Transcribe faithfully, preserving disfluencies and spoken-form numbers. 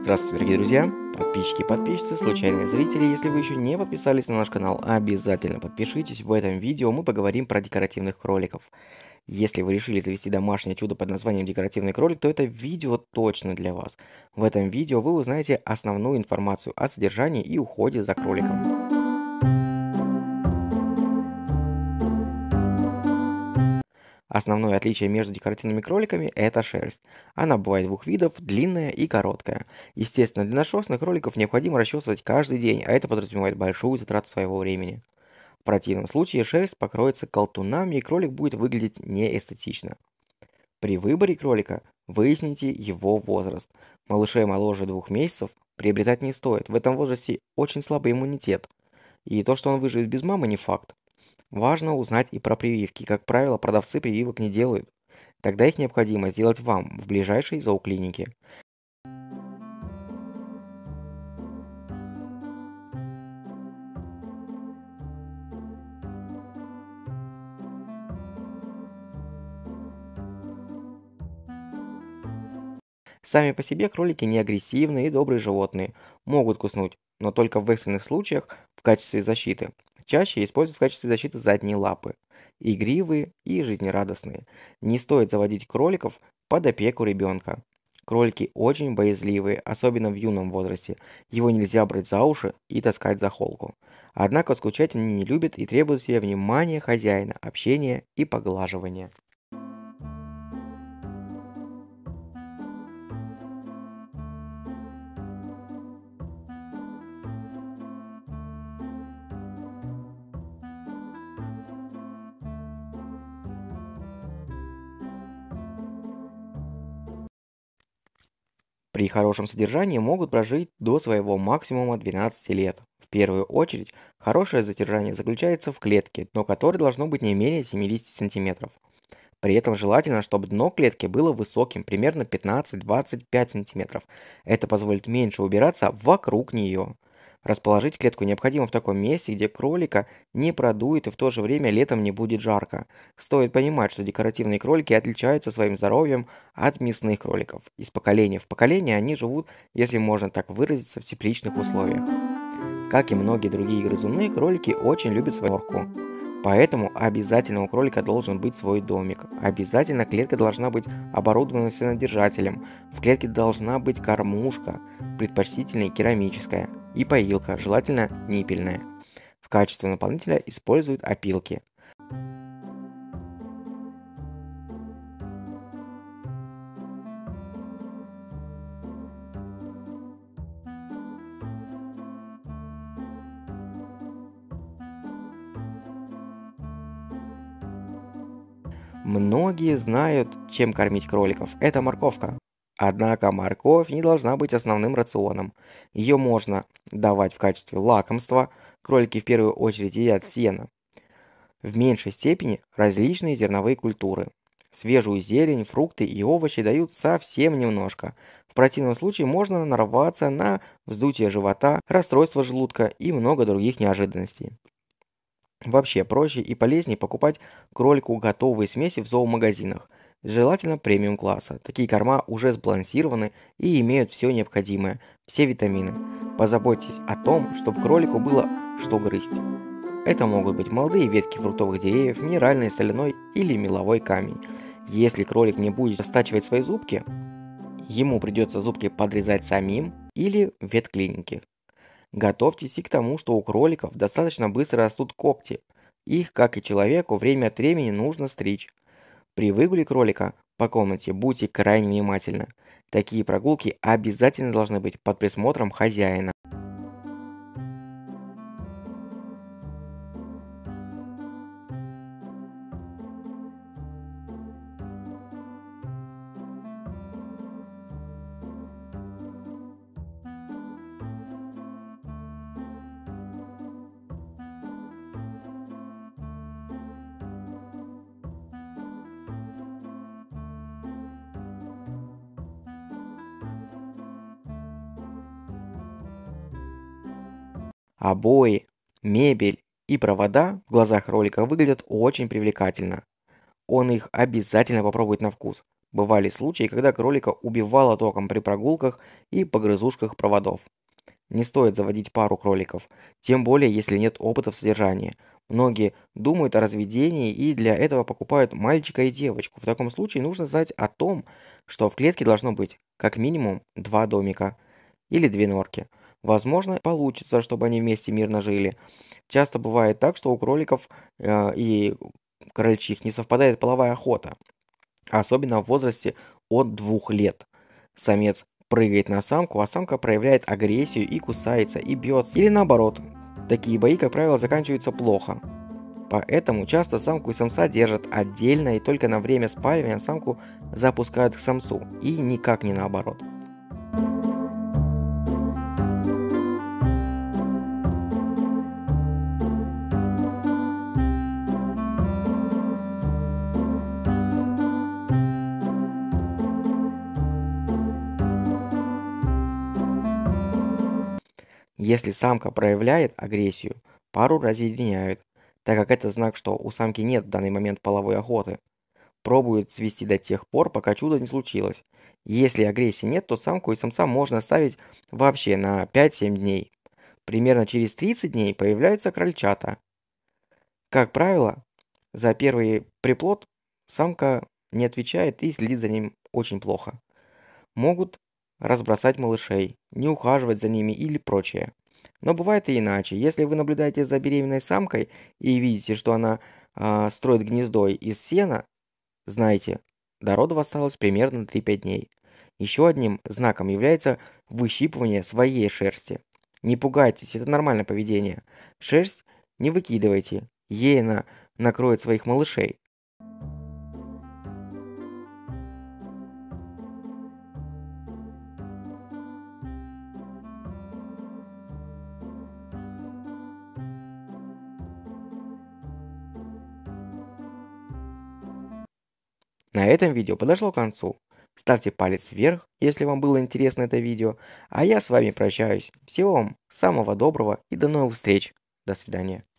Здравствуйте, дорогие друзья, подписчики и подписчицы, случайные зрители. Если вы еще не подписались на наш канал, обязательно подпишитесь. В этом видео мы поговорим про декоративных кроликов. Если вы решили завести домашнее чудо под названием декоративный кролик, то это видео точно для вас. В этом видео вы узнаете основную информацию о содержании и уходе за кроликом. Основное отличие между декоративными кроликами – это шерсть. Она бывает двух видов – длинная и короткая. Естественно, длинношерстных кроликов необходимо расчесывать каждый день, а это подразумевает большую затрату своего времени. В противном случае шерсть покроется колтунами, и кролик будет выглядеть неэстетично. При выборе кролика выясните его возраст. Малышей моложе двух месяцев приобретать не стоит. В этом возрасте очень слабый иммунитет. И то, что он выживет без мамы, не факт. Важно узнать и про прививки. Как правило, продавцы прививок не делают. Тогда их необходимо сделать вам в ближайшей зооклинике. Сами по себе кролики не агрессивные и добрые животные. Могут куснуть, но только в экстренных случаях в качестве защиты. Чаще используют в качестве защиты задние лапы. Игривые и жизнерадостные. Не стоит заводить кроликов под опеку ребенка. Кролики очень боязливые, особенно в юном возрасте. Его нельзя брать за уши и таскать за холку. Однако скучать они не любят и требуют себе внимания хозяина, общения и поглаживания. При хорошем содержании могут прожить до своего максимума двенадцати лет. В первую очередь, хорошее содержание заключается в клетке, дно которой должно быть не менее семидесяти сантиметров. При этом желательно, чтобы дно клетки было высоким, примерно пятнадцать-двадцать пять сантиметров. Это позволит меньше убираться вокруг нее. Расположить клетку необходимо в таком месте, где кролика не продует и в то же время летом не будет жарко. Стоит понимать, что декоративные кролики отличаются своим здоровьем от мясных кроликов. Из поколения в поколение они живут, если можно так выразиться, в тепличных условиях. Как и многие другие грызуны, кролики очень любят свою норку. Поэтому обязательно у кролика должен быть свой домик. Обязательно клетка должна быть оборудована сенодержателем. В клетке должна быть кормушка, предпочтительно керамическая, и поилка, желательно ниппельная. В качестве наполнителя используют опилки. Многие знают, чем кормить кроликов. Это морковка. Однако морковь не должна быть основным рационом. Ее можно давать в качестве лакомства. Кролики в первую очередь едят сено. В меньшей степени различные зерновые культуры. Свежую зелень, фрукты и овощи дают совсем немножко. В противном случае можно нарваться на вздутие живота, расстройство желудка и много других неожиданностей. Вообще проще и полезнее покупать кролику готовые смеси в зоомагазинах, желательно премиум класса. Такие корма уже сбалансированы и имеют все необходимое, все витамины. Позаботьтесь о том, чтобы кролику было что грызть. Это могут быть молодые ветки фруктовых деревьев, минеральный, соляной или меловой камень. Если кролик не будет стачивать свои зубки, ему придется зубки подрезать самим или в ветклинике. Готовьтесь и к тому, что у кроликов достаточно быстро растут когти. Их, как и человеку, время от времени нужно стричь. При выгуле кролика по комнате будьте крайне внимательны. Такие прогулки обязательно должны быть под присмотром хозяина. Обои, мебель и провода в глазах кролика выглядят очень привлекательно. Он их обязательно попробует на вкус. Бывали случаи, когда кролика убивало током при прогулках и погрызушках проводов. Не стоит заводить пару кроликов, тем более если нет опыта в содержании. Многие думают о разведении и для этого покупают мальчика и девочку. В таком случае нужно знать о том, что в клетке должно быть как минимум два домика или две норки. Возможно, получится, чтобы они вместе мирно жили. Часто бывает так, что у кроликов э, и крольчих не совпадает половая охота, особенно в возрасте от двух лет. Самец прыгает на самку, а самка проявляет агрессию и кусается, и бьется. Или наоборот. Такие бои, как правило, заканчиваются плохо. Поэтому часто самку и самца держат отдельно, и только на время спаривания самку запускают к самцу, и никак не наоборот. Если самка проявляет агрессию, пару разъединяют, так как это знак, что у самки нет в данный момент половой охоты. Пробуют свести до тех пор, пока чудо не случилось. Если агрессии нет, то самку и самца можно оставить вообще на пять-семь дней. Примерно через тридцать дней появляются крольчата. Как правило, за первый приплод самка не отвечает и следит за ним очень плохо. Могут разбросать малышей, не ухаживать за ними или прочее. Но бывает и иначе. Если вы наблюдаете за беременной самкой и видите, что она а, строит гнездо из сена, знайте, до родов осталось примерно три-пять дней. Еще одним знаком является выщипывание своей шерсти. Не пугайтесь, это нормальное поведение. Шерсть не выкидывайте, ей она накроет своих малышей. На этом видео подошло к концу. Ставьте палец вверх, если вам было интересно это видео, а я с вами прощаюсь. Всего вам самого доброго и до новых встреч. До свидания.